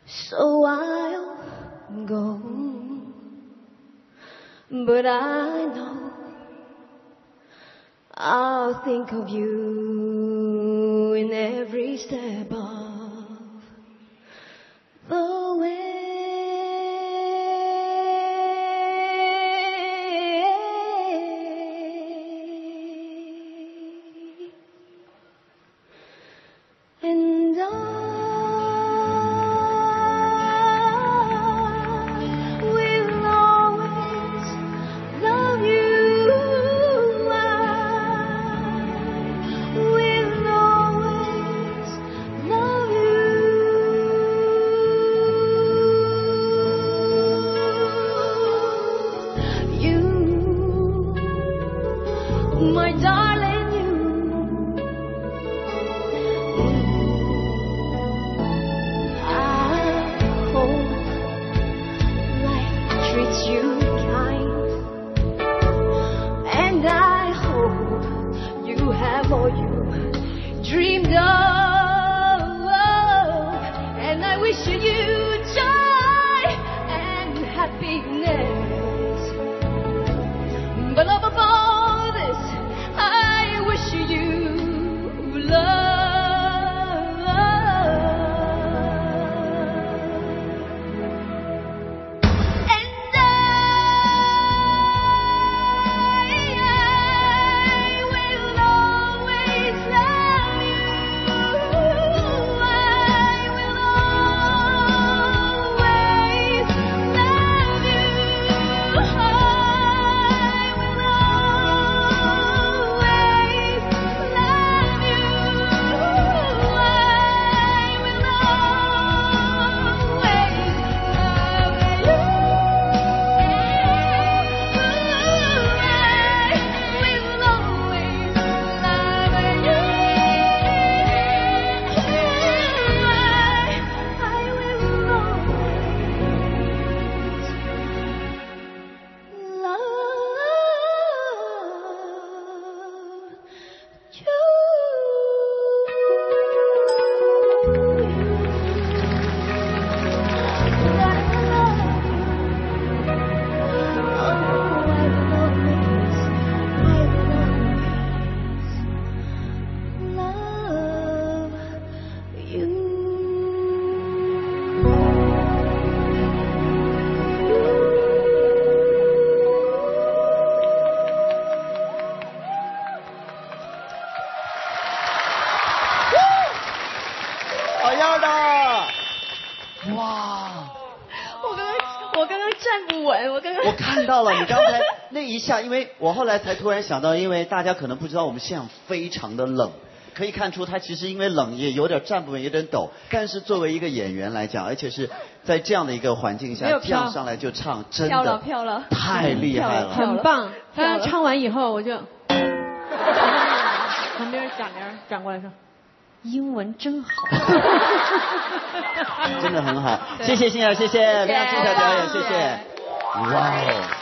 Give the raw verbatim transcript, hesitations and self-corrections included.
So I'll go, but I know I'll think of you in every step of the way. And I will always love you. I will always love you. You, my darling. You kind, and I hope you have all you dreamed of, and I wish you joy and happiness, but above all this I wish you love. 好样的！哇！ 我刚刚我刚刚站不稳，我刚刚我看到了你刚才那一下，因为我后来才突然想到，因为大家可能不知道我们现场非常的冷，可以看出他其实因为冷也有点站不稳，有点抖。但是作为一个演员来讲，而且是在这样的一个环境下，这样上来就唱，真飘了的飘了， 太厉害了， 很棒。他唱完以后，我就旁边贾玲转过来说。英文真好， 真的很好，谢谢欣儿，谢谢非常精彩表演，谢谢，哇哦。